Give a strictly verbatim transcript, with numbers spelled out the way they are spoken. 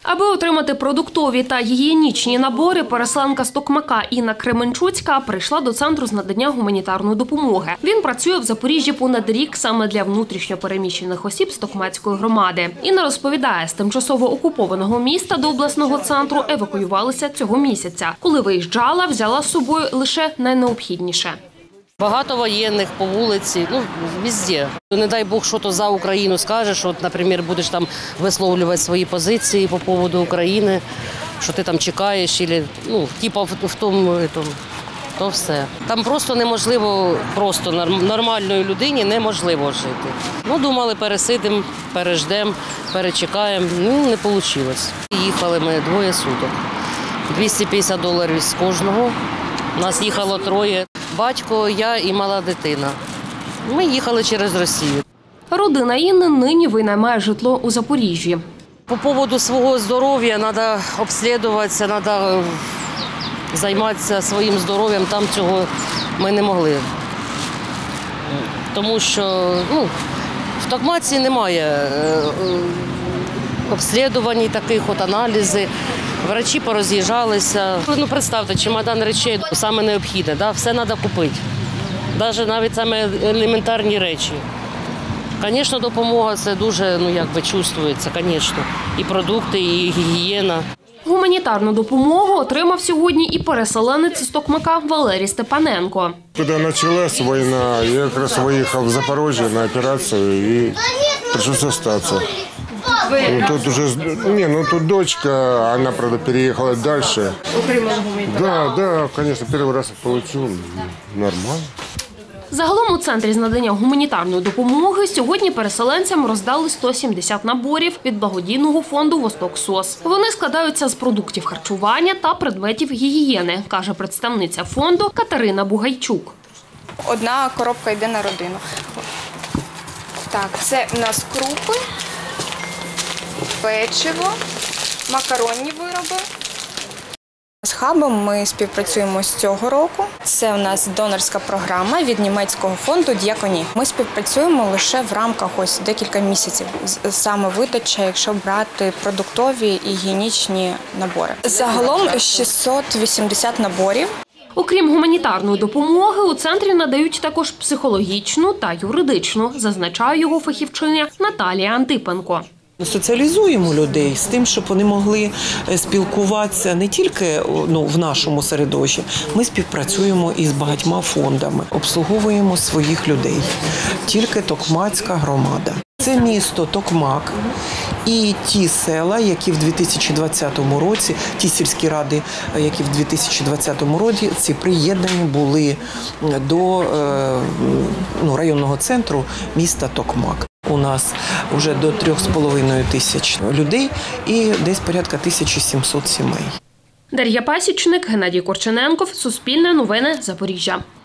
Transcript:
Аби отримати продуктові та гігієнічні набори, переселенка з Токмака Інна Кременчуцька прийшла до центру з надання гуманітарної допомоги. Він працює в Запоріжжі понад рік саме для внутрішньо переміщених осіб з Токмацької громади. Інна розповідає, з тимчасово окупованого міста до обласного центру евакуювалися цього місяця. Коли виїжджала, взяла з собою лише найнеобхідніше. Багато воєнних по вулиці, ну, везде. Не дай Бог, що то за Україну скажеш, що, наприклад, будеш там висловлювати свої позиції по поводу України, що ти там чекаєш, або, ну, типу в тому, то все. Там просто неможливо, просто нормальної людині неможливо жити. Ну, думали, пересидимо, переждемо, перечекаємо, ну, не вийшло. Їхали ми двоє суток, двісті п'ятдесят доларів з кожного, нас їхало троє. Батько, я і мала дитина. Ми їхали через Росію. Родина Інни нині винаймає житло у Запоріжжі. По поводу свого здоров'я треба обстежуватися, треба займатися своїм здоров'ям. Там цього ми не могли. Тому що ну, в Токмаці немає обстежувань таких, от аналізи. Врачі пороз'їжджалися. Ну, представте, чемодан речей саме необхідне, да? Все треба купити. Навіть навіть саме елементарні речі. Звісно, допомога це дуже, ну, якби чувствується, звісно. І продукти, і гігієна. Гуманітарну допомогу отримав сьогодні і переселенець з Токмака Валерій Степаненко. Коли почалась війна, я якраз виїхав в Запоріжжя на операцію і прийшлося залишитися. Ну, тут уже, не, ну тут дочка, она, правда, переехала дальше. Да, да, конечно, первый раз получил, нормально. Загалом у центрі з надання гуманітарної допомоги сьогодні переселенцям роздали сто сімдесят наборів від благодійного фонду «Восток-СОС». Вони складаються з продуктів харчування та предметів гігієни, каже представниця фонду Катерина Бугайчук. Одна коробка йде на родину. Так, це у нас крупи, печиво, макаронні вироби. З хабом ми співпрацюємо з цього року. Це у нас донорська програма від німецького фонду «Діаконі». Ми співпрацюємо лише в рамках ось декілька місяців. Саме видача, якщо брати продуктові і гігієнічні набори. Загалом шістсот вісімдесят наборів. Окрім гуманітарної допомоги, у центрі надають також психологічну та юридичну, зазначає його фахівчиня Наталія Антипенко. Соціалізуємо людей з тим, щоб вони могли спілкуватися не тільки ну, в нашому середовищі. Ми співпрацюємо із багатьма фондами, обслуговуємо своїх людей. Тільки Токмацька громада. Це місто Токмак і ті села, які в дві тисячі двадцятому році, ті сільські ради, які в дві тисячі двадцятому році приєднані були до ну, районного центру міста Токмак. У нас вже до трьох з половиною тисяч людей і десь порядка тисячі сімсот сімей. Дар'я Пасічник, Геннадій Корчененков, Суспільне новини, Запоріжжя.